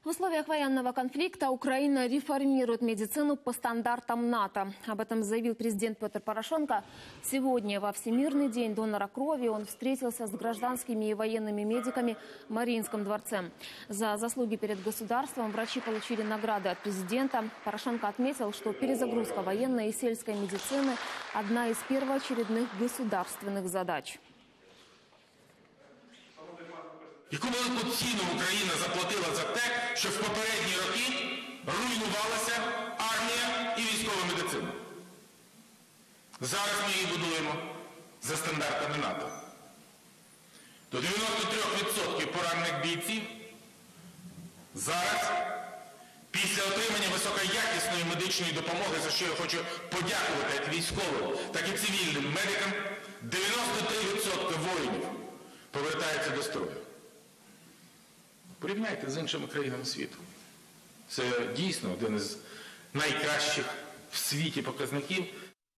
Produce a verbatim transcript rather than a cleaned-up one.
В условиях военного конфликта Украина реформирует медицину по стандартам НАТО. Об этом заявил президент Петр Порошенко. Сегодня, во Всемирный день донора крови, он встретился с гражданскими и военными медиками в Мариинском дворце. За заслуги перед государством врачи получили награды от президента. Порошенко отметил, что перезагрузка военной и сельской медицины – одна из первоочередных государственных задач. Яку велику ціну Україна заплатила за те, що в попередні роки руйнувалася армія і військова медицина. Зараз ми її будуємо за стандартами НАТО. До дев'яноста трьох відсотків поранених бійців зараз, після отримання високоякісної медичної допомоги, за що я хочу подякувати як військовим, так і цивільним медикам, дев'яносто три відсотки воїнів повертаються до строю. Порівняйте з іншими країнами світу. Це дійсно один із найкращих в світі показників.